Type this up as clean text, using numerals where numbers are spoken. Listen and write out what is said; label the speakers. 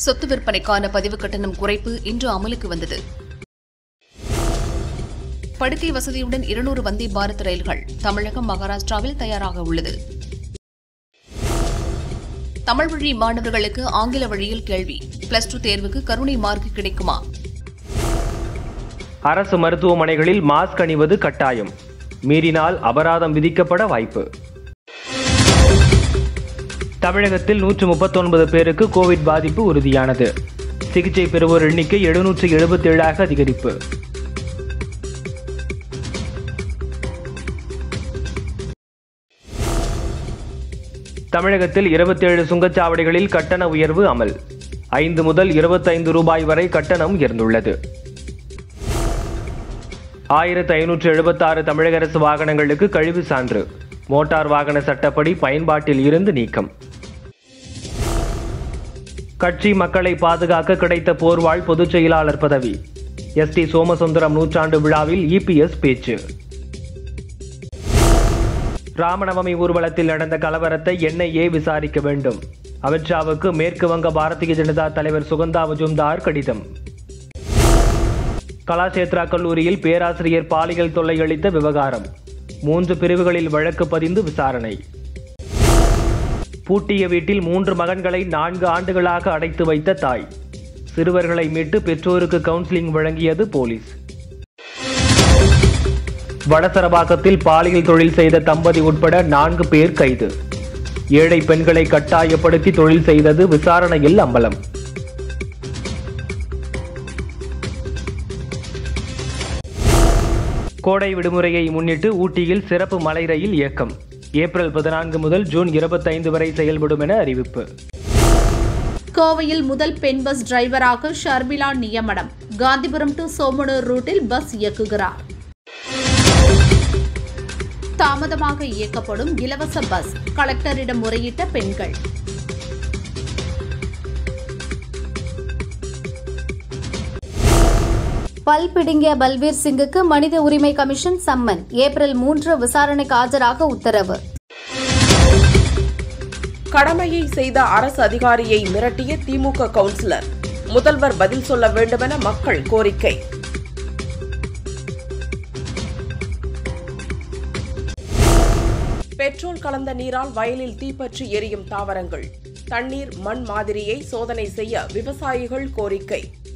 Speaker 1: சொத்து விற்பனைக்கான பதிவு கட்டணம் குறைப்பு இன்று அமலுக்கு வந்தது. படுக்கை வசதியுடன் 200 வந்தே பாரத் ரயில்கள் தமிழகம், மகாராஷ்டிராவில் தயாராக உள்ளது. தமிழ் வழி மாணவர்களுக்கு ஆங்கில வழியில் கேள்வி. +2 தேர்வுக்கு கருணை மார்க் கிடைக்குமா?
Speaker 2: அரசு மருத்துவமனைகளில் மாஸ்க் அணிவது கட்டாயம். மீறினால் அபராதம் விதிக்கப்பட வாய்ப்பு. தமிழகத்தில் 139 பேருக்கு கோவிட் பாதிப்பு உறுதியானது. சிகிச்சை பெறுவோர் எண்ணிக்கை 777ஆக அதிகரிப்பு. தமிழகத்தில் 27 சுங்கச்சாவடிகளில் கட்டண உயர்வு அமல். 5 முதல் 25 ரூபாய் வரை கட்டணம் உயர்ந்துள்ளது. 1576 தமிழக அரசு வாகனங்களுக்கு கழிவு சான்று. மோட்டார் வாகன சட்டப்படி பயன்பாட்டில் இருந்து நீக்கம். கட்சி மக்களை பாதுகாக்க கிடைத்த போர்வாள் பொதுச் செயலாளர் பதவி. எஸ். டி. சோமசுந்தரம் நூற்றாண்டு விழாவில் இபிஎஸ் பேச்சு. ராமநவமி ஊர்வலத்தில் நடந்த கலவரத்தை என்ஐஏ விசாரிக்க வேண்டும். அமித்ஷாவுக்கு மேற்கு வங்க பாரதிய ஜனதா தலைவர் சுகந்தா மஜும்தார் கடிதம். கலாஷேத்ரா கல்லூரியில் பேராசிரியர் பாலியல் தொல்லை அளித்த விவகாரம். 3 பிரிவுகளில் வழக்கு பதிந்து விசாரணை. பூட்டிய வீட்டில் 3 மகன்களை 4 ஆண்டுகளாக அடைத்து வைத்த தாய். சிறுவர்களை மீட்டு பெற்றோருக்கு கவுன்சிலிங் வழங்கியது போலீஸ். வடசரபாக்கத்தில் பாலியல் தொழில் செய்த தம்பதி உட்பட 4 பேர் கைது. ஏழை பெண்களை கட்டாயப்படுத்தி தொழில் செய்தது விசாரணையில் அம்பலம். கோடை விடுமுறையை முன்னிட்டு ஊட்டியில் சிறப்பு மலை ரயில் இயக்கம். ஏப்ரல் 14 முதல் ஜூன் 25 வரை செயல்படும் என அறிவிப்பு.
Speaker 3: கோவையில் முதல் பெண் பஸ் டிரைவராக ஷர்மிளா நியமனம். காந்திபுரம் டு சோமனூர் ரூட்டில் பஸ் இயக்குகிறார். தாமதமாக இயக்கப்படும் இலவச பஸ். கலெக்டரிடம் முறையிட்ட பெண்கள்.
Speaker 4: பல் பிடுங்கிய பல்பீர் சிங்குக்கு மனித உரிமை கமிஷன் சம்மன். ஏப்ரல் 3 விசாரணைக்கு ஆஜராக உத்தரவு.
Speaker 5: கடமையை செய்த அரசு அதிகாரியை மிரட்டிய திமுக கவுன்சிலர். முதல்வர் பதில் சொல்ல வேண்டுமென மக்கள் கோரிக்கை. பெட்ரோல் கலந்த நீரால் வயலில் தீப்பற்றி எரியும் தாவரங்கள். தண்ணீர், மண் மாதிரியை சோதனை செய்ய விவசாயிகள் கோரிக்கை.